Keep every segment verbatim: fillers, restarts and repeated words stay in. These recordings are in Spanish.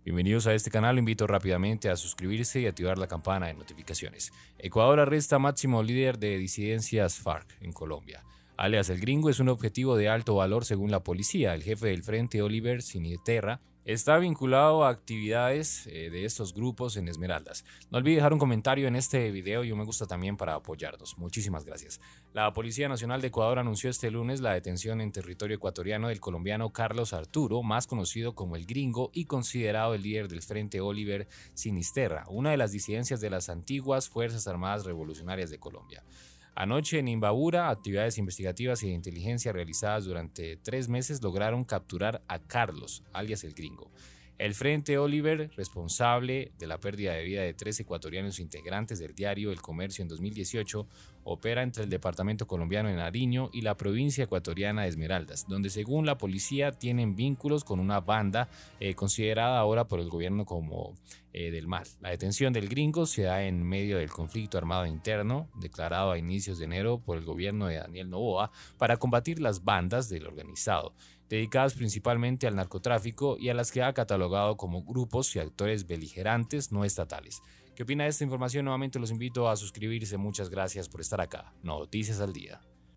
Bienvenidos a este canal, lo invito rápidamente a suscribirse y activar la campana de notificaciones. Ecuador arresta máximo líder de disidencias FARC en Colombia. Alias El Gringo es un objetivo de alto valor según la policía. El jefe del frente, Oliver Sinisterra, está vinculado a actividades eh, de estos grupos en Esmeraldas. No olvide dejar un comentario en este video y un me gusta también para apoyarnos. Muchísimas gracias. La Policía Nacional de Ecuador anunció este lunes la detención en territorio ecuatoriano del colombiano Carlos Arturo, más conocido como El Gringo y considerado el líder del frente Oliver Sinisterra, una de las disidencias de las antiguas Fuerzas Armadas Revolucionarias de Colombia. Anoche en Imbabura, actividades investigativas y de inteligencia realizadas durante tres meses lograron capturar a Carlos, alias El Gringo. El Frente Oliver, responsable de la pérdida de vida de tres ecuatorianos integrantes del diario El Comercio en dos mil dieciocho, opera entre el departamento colombiano de Nariño y la provincia ecuatoriana de Esmeraldas, donde según la policía tienen vínculos con una banda eh, considerada ahora por el gobierno como eh, del mal. La detención del Gringo se da en medio del conflicto armado interno declarado a inicios de enero por el gobierno de Daniel Noboa para combatir las bandas del organizado, dedicadas principalmente al narcotráfico y a las que ha catalogado como grupos y actores beligerantes no estatales. ¿Qué opina de esta información? Nuevamente los invito a suscribirse. Muchas gracias por estar acá. Noticias al Día.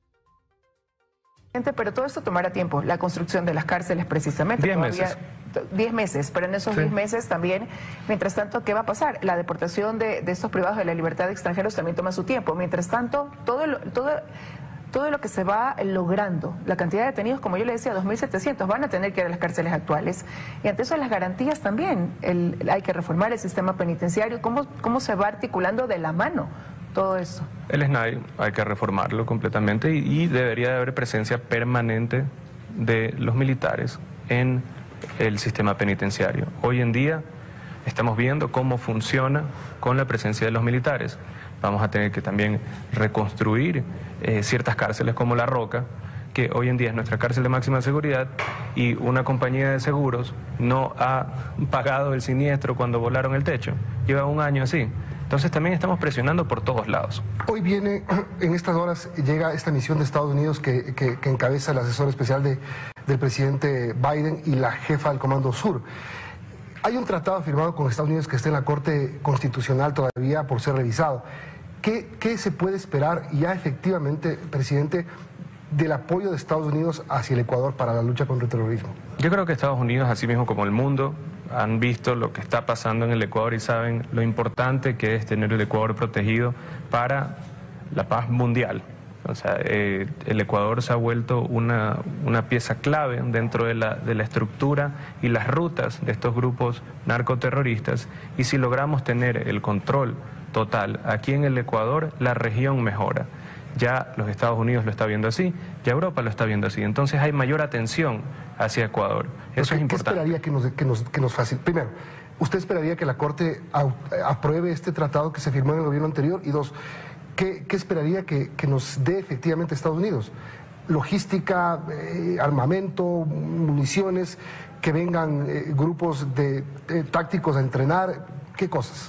Pero todo esto tomará tiempo, la construcción de las cárceles precisamente. Diez meses. Diez meses, pero en esos sí. diez meses también, mientras tanto, ¿qué va a pasar? La deportación de, de estos privados de la libertad de extranjeros también toma su tiempo. Mientras tanto, todo lo, todo, todo lo que se va logrando, la cantidad de detenidos, como yo le decía, dos mil setecientos, van a tener que ir a las cárceles actuales. Y ante eso las garantías también, el, hay que reformar el sistema penitenciario. ¿Cómo, cómo se va articulando de la mano todo eso? El S N A I hay que reformarlo completamente y, y debería de haber presencia permanente de los militares en el sistema penitenciario. Hoy en día estamos viendo cómo funciona con la presencia de los militares. Vamos a tener que también reconstruir eh, ciertas cárceles como La Roca, que hoy en día es nuestra cárcel de máxima seguridad y una compañía de seguros no ha pagado el siniestro cuando volaron el techo. Lleva un año así. Entonces también estamos presionando por todos lados. Hoy viene, en estas horas, llega esta misión de Estados Unidos que, que, que encabeza el asesor especial de, del presidente Biden y la jefa del Comando Sur. Hay un tratado firmado con Estados Unidos que está en la Corte Constitucional todavía por ser revisado. ¿Qué, qué se puede esperar ya efectivamente, presidente, del apoyo de Estados Unidos hacia el Ecuador para la lucha contra el terrorismo? Yo creo que Estados Unidos, así mismo como el mundo, han visto lo que está pasando en el Ecuador y saben lo importante que es tener el Ecuador protegido para la paz mundial. O sea, eh, el Ecuador se ha vuelto una, una pieza clave dentro de la, de la estructura y las rutas de estos grupos narcoterroristas, y si logramos tener el control total aquí en el Ecuador, la región mejora. Ya los Estados Unidos lo está viendo así, ya Europa lo está viendo así. Entonces hay mayor atención hacia Ecuador. Eso es importante. ¿Qué esperaría que nos, que nos, que nos facilite? Primero, ¿usted esperaría que la Corte apruebe este tratado que se firmó en el gobierno anterior? Y dos, ¿qué, qué esperaría que, que nos dé efectivamente Estados Unidos? Logística, eh, armamento, municiones, que vengan eh, grupos de, de tácticos a entrenar, ¿qué cosas?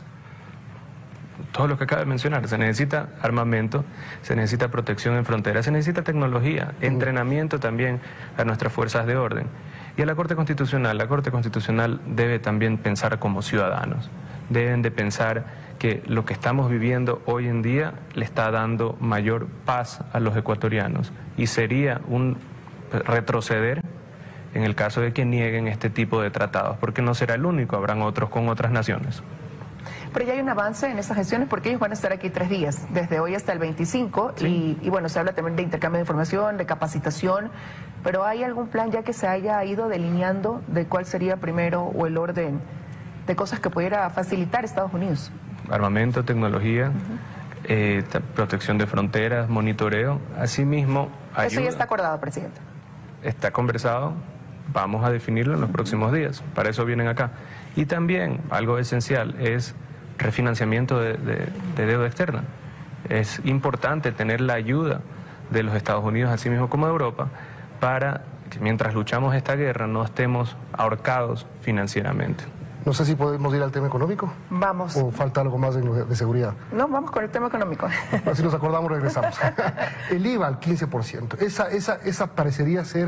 Todo lo que acaba de mencionar. Se necesita armamento, se necesita protección en fronteras, se necesita tecnología, entrenamiento también a nuestras fuerzas de orden. Y a la Corte Constitucional, la Corte Constitucional debe también pensar como ciudadanos. Deben de pensar que lo que estamos viviendo hoy en día le está dando mayor paz a los ecuatorianos. Y sería un retroceder en el caso de que nieguen este tipo de tratados, porque no será el único, habrán otros con otras naciones. Pero ya hay un avance en estas gestiones porque ellos van a estar aquí tres días, desde hoy hasta el veinticinco, sí. y, y bueno, se habla también de intercambio de información, de capacitación, pero ¿hay algún plan ya que se haya ido delineando de cuál sería primero o el orden de cosas que pudiera facilitar Estados Unidos? Armamento, tecnología, uh-huh. eh, protección de fronteras, monitoreo, asimismo ayuda. Eso ya está acordado, presidente. Está conversado, vamos a definirlo en los próximos días, para eso vienen acá. Y también, algo esencial, es refinanciamiento de, de, de deuda externa. Es importante tener la ayuda de los Estados Unidos, así mismo como de Europa, para que mientras luchamos esta guerra no estemos ahorcados financieramente. No sé si podemos ir al tema económico. Vamos. ¿O falta algo más de, de seguridad? No, vamos con el tema económico. Si nos acordamos, regresamos. El I V A al quince por ciento. Esa, esa, esa parecería ser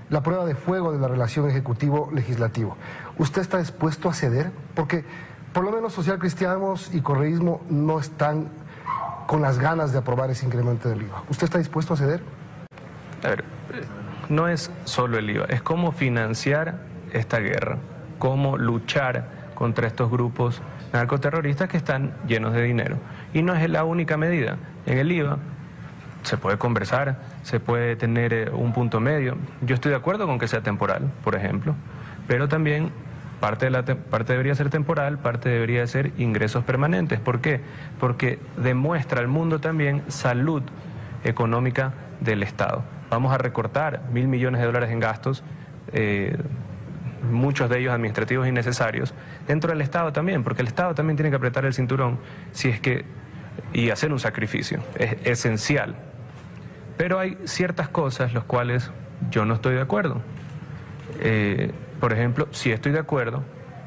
la prueba de fuego de la relación ejecutivo-legislativo. ¿Usted está dispuesto a ceder? Porque por lo menos Social Cristianos y Correísmo no están con las ganas de aprobar ese incremento del I V A. ¿Usted está dispuesto a ceder? A ver, no es solo el I V A, es cómo financiar esta guerra, cómo luchar contra estos grupos narcoterroristas que están llenos de dinero. Y no es la única medida. En el I V A se puede conversar, se puede tener un punto medio. Yo estoy de acuerdo con que sea temporal, por ejemplo, pero también parte, de la parte debería ser temporal, parte debería ser ingresos permanentes. ¿Por qué? Porque demuestra al mundo también salud económica del Estado. Vamos a recortar mil millones de dólares en gastos, eh, muchos de ellos administrativos innecesarios, dentro del Estado también, porque el Estado también tiene que apretar el cinturón si es que, y hacer un sacrificio, es esencial. Pero hay ciertas cosas las cuales yo no estoy de acuerdo. Eh, por ejemplo, sí estoy de acuerdo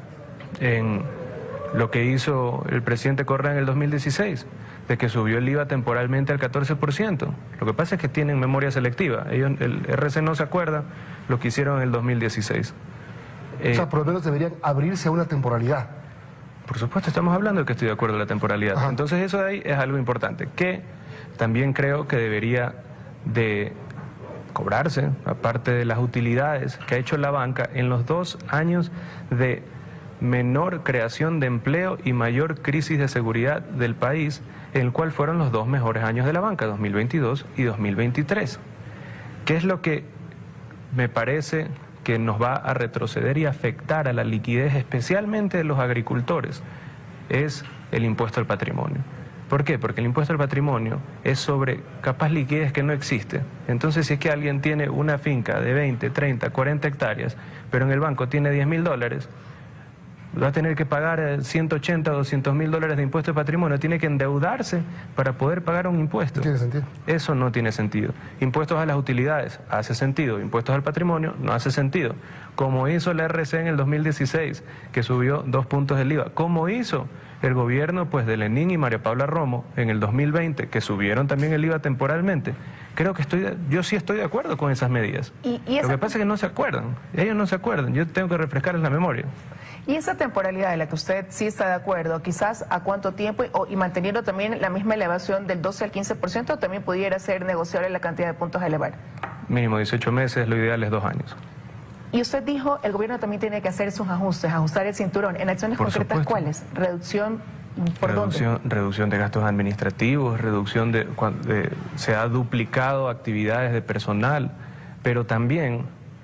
en lo que hizo el presidente Correa en el dos mil dieciséis, de que subió el I V A temporalmente al catorce por ciento. Lo que pasa es que tienen memoria selectiva. Ellos, el R C no se acuerda lo que hicieron en el dos mil dieciséis. Eh, o sea, por lo menos deberían abrirse a una temporalidad. Por supuesto, estamos hablando de que estoy de acuerdo en la temporalidad. Ajá. Entonces eso de ahí es algo importante, que también creo que debería de cobrarse, aparte de las utilidades que ha hecho la banca en los dos años de menor creación de empleo y mayor crisis de seguridad del país, en el cual fueron los dos mejores años de la banca, dos mil veintidós y dos mil veintitrés. ¿Qué es lo que me parece que nos va a retroceder y afectar a la liquidez, especialmente de los agricultores? Es el impuesto al patrimonio. ¿Por qué? Porque el impuesto al patrimonio es sobre capaz liquidez que no existe. Entonces, si es que alguien tiene una finca de veinte, treinta, cuarenta hectáreas, pero en el banco tiene diez mil dólares, va a tener que pagar ciento ochenta, doscientos mil dólares de impuesto de patrimonio, tiene que endeudarse para poder pagar un impuesto. ¿Tiene sentido? Eso no tiene sentido. Impuestos a las utilidades, hace sentido. Impuestos al patrimonio, no hace sentido. Como hizo la R C en el dos mil dieciséis, que subió dos puntos del I V A. Como hizo el gobierno pues de Lenín y María Paula Romo en el dos mil veinte, que subieron también el I V A temporalmente. Creo que estoy, de, yo sí estoy de acuerdo con esas medidas. ¿Y, y esa... Lo que pasa es que no se acuerdan. Ellos no se acuerdan. Yo tengo que refrescarles la memoria. Y esa temporalidad en la que usted sí está de acuerdo, quizás a cuánto tiempo y, o, y manteniendo también la misma elevación del doce al quince por ciento, también pudiera ser negociable la cantidad de puntos a elevar. Mínimo dieciocho meses, lo ideal es dos años. Y usted dijo, el gobierno también tiene que hacer sus ajustes, ajustar el cinturón. ¿En acciones Por concretas supuesto. cuáles? ¿Reducción por reducción, dónde? Reducción de gastos administrativos, reducción de, de... Se ha duplicado actividades de personal, pero también,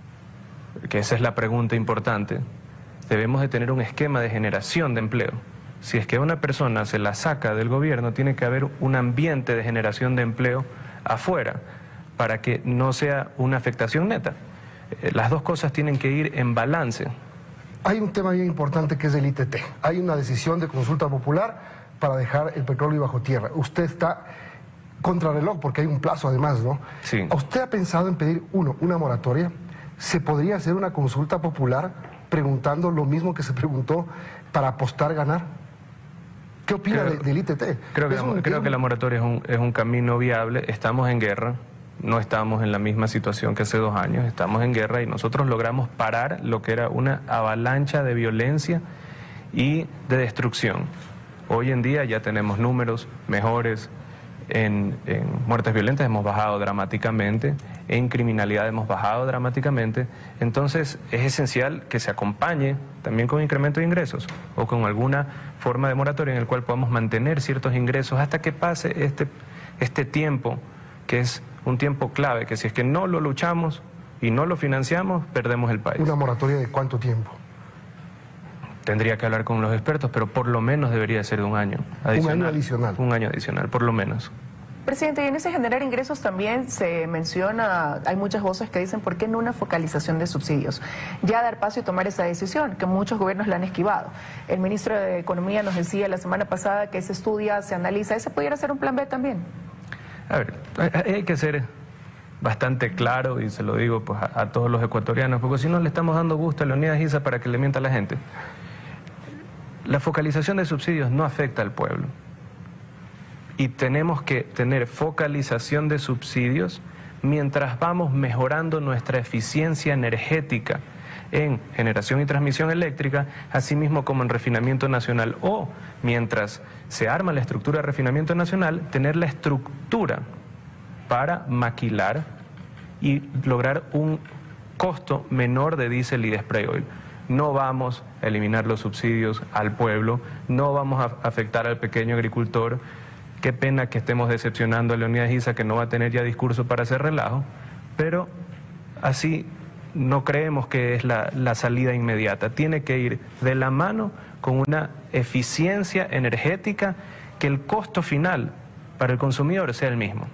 que esa es la pregunta importante, debemos de tener un esquema de generación de empleo. Si es que a una persona se la saca del gobierno, tiene que haber un ambiente de generación de empleo afuera, para que no sea una afectación neta. Las dos cosas tienen que ir en balance. Hay un tema bien importante que es el I T T. Hay una decisión de consulta popular para dejar el petróleo bajo tierra. Usted está contrarreloj porque hay un plazo además, ¿no? Sí. ¿Usted ha pensado en pedir, uno, una moratoria? ¿Se podría hacer una consulta popular preguntando lo mismo que se preguntó para apostar ganar? ¿Qué opina creo, de, del I T T? Creo, que la, creo que la moratoria es un, es un camino viable. Estamos en guerra. No estamos en la misma situación que hace dos años, estamos en guerra y nosotros logramos parar lo que era una avalancha de violencia y de destrucción. Hoy en día ya tenemos números mejores, en, en muertes violentas hemos bajado dramáticamente, en criminalidad hemos bajado dramáticamente, entonces es esencial que se acompañe también con incremento de ingresos o con alguna forma de moratoria en el cual podamos mantener ciertos ingresos hasta que pase este, este tiempo que es un tiempo clave, que si es que no lo luchamos y no lo financiamos, perdemos el país. ¿Una moratoria de cuánto tiempo? Tendría que hablar con los expertos, pero por lo menos debería ser de un año adicional. Un año adicional. Un año adicional, por lo menos. Presidente, y en ese generar ingresos también se menciona, hay muchas voces que dicen, ¿por qué no una focalización de subsidios? Ya dar paso y tomar esa decisión, que muchos gobiernos la han esquivado. El ministro de Economía nos decía la semana pasada que se estudia, se analiza, ¿ese pudiera ser un plan B también? A ver, hay que ser bastante claro, y se lo digo pues, a, a todos los ecuatorianos, porque si no le estamos dando gusto a Leonidas Issa para que le mienta a la gente. La focalización de subsidios no afecta al pueblo. Y tenemos que tener focalización de subsidios mientras vamos mejorando nuestra eficiencia energética en generación y transmisión eléctrica, así mismo como en refinamiento nacional, o mientras se arma la estructura de refinamiento nacional, tener la estructura para maquilar y lograr un costo menor de diésel y de spray oil. No vamos a eliminar los subsidios al pueblo, no vamos a afectar al pequeño agricultor. Qué pena que estemos decepcionando a Leonidas Issa, que no va a tener ya discurso para hacer relajo, pero así no creemos que es la, la salida inmediata. Tiene que ir de la mano con una eficiencia energética, que el costo final para el consumidor sea el mismo.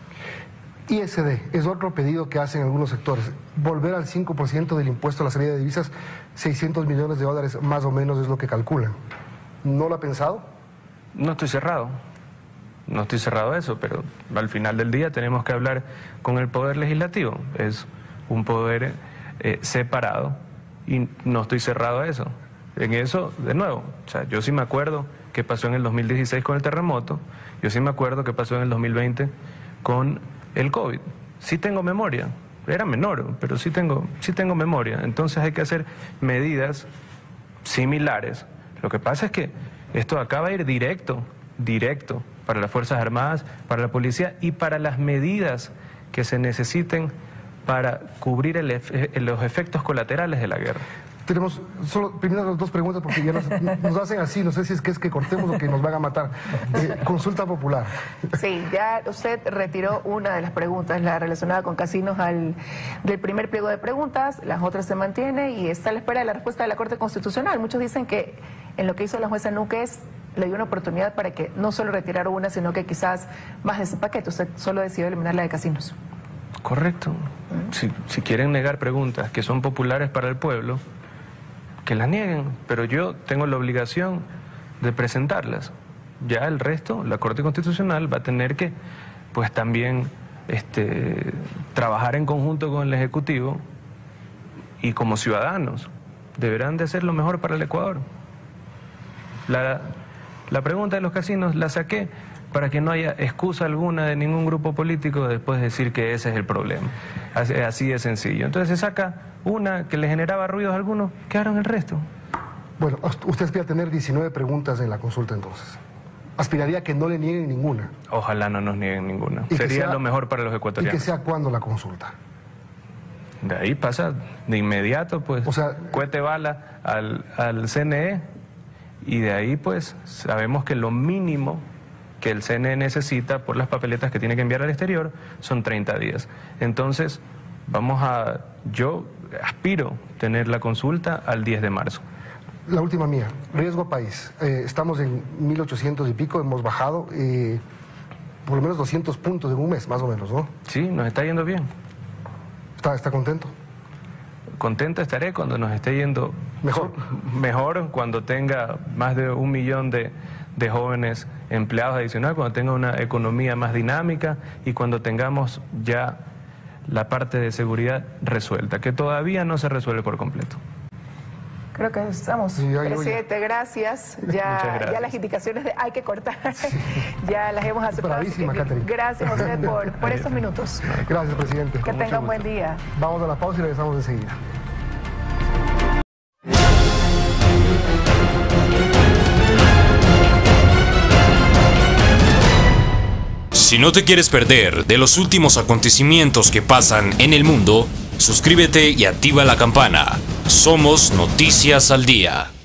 I S D es otro pedido que hacen algunos sectores. Volver al cinco por ciento del impuesto a la salida de divisas, seiscientos millones de dólares más o menos es lo que calculan. ¿No lo ha pensado? No estoy cerrado. No estoy cerrado a eso, pero al final del día tenemos que hablar con el Poder Legislativo. Es un poder eh, separado y no estoy cerrado a eso. En eso, de nuevo, o sea, yo sí me acuerdo qué pasó en el dos mil dieciséis con el terremoto, yo sí me acuerdo qué pasó en el dos mil veinte con el COVID. Sí tengo memoria, era menor, pero sí tengo, sí tengo memoria. Entonces hay que hacer medidas similares. Lo que pasa es que esto acaba de ir directo, directo, para las Fuerzas Armadas, para la policía y para las medidas que se necesiten para cubrir el efe, los efectos colaterales de la guerra. Tenemos solo primero las dos preguntas porque ya nos, nos hacen así, no sé si es que es que cortemos o que nos van a matar. Eh, consulta popular. Sí, ya usted retiró una de las preguntas, la relacionada con casinos al, del primer pliego de preguntas, las otras se mantiene y está a la espera de la respuesta de la Corte Constitucional. Muchos dicen que en lo que hizo la jueza Núquez le dio una oportunidad para que no solo retirara una, sino que quizás más de ese paquete. Usted solo decidió eliminar la de casinos. Correcto. Si, si quieren negar preguntas que son populares para el pueblo, que las nieguen, pero yo tengo la obligación de presentarlas. Ya el resto, la Corte Constitucional va a tener que, pues también, este, trabajar en conjunto con el Ejecutivo y como ciudadanos deberán de hacer lo mejor para el Ecuador. La, la pregunta de los casinos la saqué para que no haya excusa alguna de ningún grupo político después de decir que ese es el problema. Así, así de sencillo. Entonces se saca una que le generaba ruidos a algunos, quedaron el resto. Bueno, usted aspira a tener diecinueve preguntas en la consulta entonces. Aspiraría a que no le nieguen ninguna. Ojalá no nos nieguen ninguna. Sería sea, lo mejor para los ecuatorianos. ¿Y que sea cuándo la consulta? De ahí pasa de inmediato, pues, o sea, cohete bala al, al C N E, y de ahí, pues, sabemos que lo mínimo que el C N E necesita por las papeletas que tiene que enviar al exterior son treinta días. Entonces, vamos a, yo aspiro tener la consulta al diez de marzo. La última mía, riesgo país. Eh, estamos en mil ochocientos y pico, hemos bajado eh, por lo menos doscientos puntos en un mes, más o menos, ¿no? Sí, nos está yendo bien. ¿Está, está contento? Contento estaré cuando nos esté yendo mejor, mejor cuando tenga más de un millón de, de jóvenes empleados adicionales, cuando tenga una economía más dinámica y cuando tengamos ya la parte de seguridad resuelta, que todavía no se resuelve por completo. Creo que estamos. Sí, presidente, gracias. Ya, gracias. Ya las indicaciones de hay que cortar, ya las hemos aceptado. Bravísima, Catherine. Gracias a usted por, por estos minutos. Gracias, presidente. Que tenga un buen día. Vamos a la pausa y regresamos enseguida. Si no te quieres perder de los últimos acontecimientos que pasan en el mundo, suscríbete y activa la campana. Somos Noticias al Día.